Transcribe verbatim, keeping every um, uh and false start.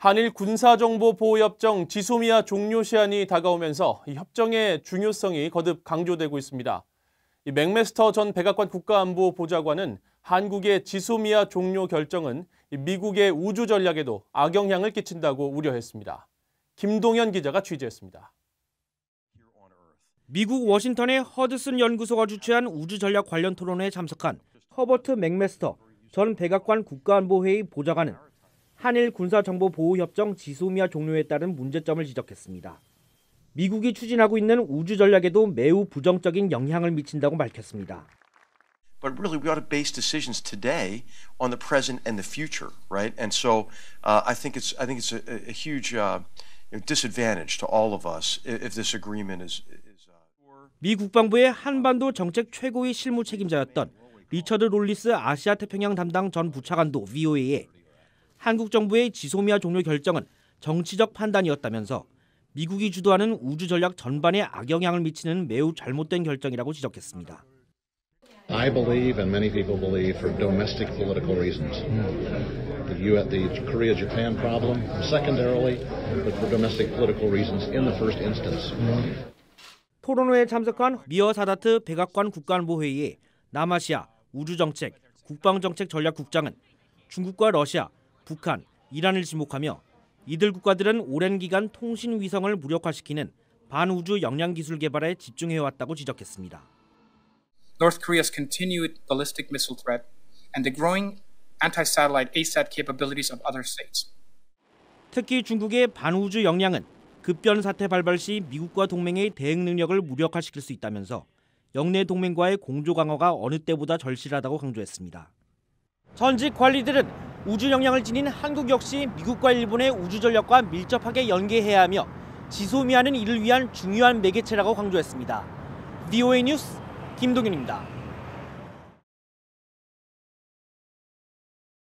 한일 군사정보보호협정 지소미아 종료 시한이 다가오면서 이 협정의 중요성이 거듭 강조되고 있습니다. 이 맥메스터 전 백악관 국가안보보좌관은 한국의 지소미아 종료 결정은 미국의 우주 전략에도 악영향을 끼친다고 우려했습니다. 김동현 기자가 취재했습니다. 미국 워싱턴의 허드슨 연구소가 주최한 우주 전략 관련 토론회에 참석한 허버트 맥메스터 전 백악관 국가안보회의 보좌관은 한일 군사정보보호협정 지소미아 종료에 따른 문제점을 지적했습니다. 미국이 추진하고 있는 우주 전략에도 매우 부정적인 영향을 미친다고 밝혔습니다. But really, we ought to base decisions today on the present and the future, right? And so, uh, I think it's I think it's a, a huge uh, disadvantage to all of us if this agreement is. is uh... 미 국방부의 한반도 정책 최고의 실무 책임자였던 리처드 롤리스 아시아 태평양 담당 전 부차관도 브이오에이에 한국 정부의 지소미아 종료 결정은 정치적 판단이었다면서 미국이 주도하는 우주 전략 전반에 악영향을 미치는 매우 잘못된 결정이라고 지적했습니다. I believe, and many people believe, for domestic political reasons. The, U S, the Korea-Japan problem, secondarily, but for domestic political reasons in the first instance. 토론회에 참석한 미어 사다트 백악관 국가안보회의에 남아시아 우주정책, 국방정책 전략국장은 중국과 러시아, 북한, 이란을 지목하며 이들 국가들은 오랜 기간 통신 위성을 무력화시키는 반우주 역량 기술 개발에 집중해왔다고 지적했습니다. North Korea's continued ballistic missile threat and the growing anti-satellite 에이샌 capabilities of other states. 특히 중국의 반우주 역량은 급변 사태 발발 시 미국과 동맹의 대응 능력을 무력화시킬 수 있다면서 영내 동맹과의 공조 강화가 어느 때보다 절실하다고 강조했습니다. 전직 관리들은 우주 역량을 지닌 한국 역시 미국과 일본의 우주 전략과 밀접하게 연계해야 하며 지소미아는 이를 위한 중요한 매개체라고 강조했습니다. 브이오에이 뉴스 김동윤입니다.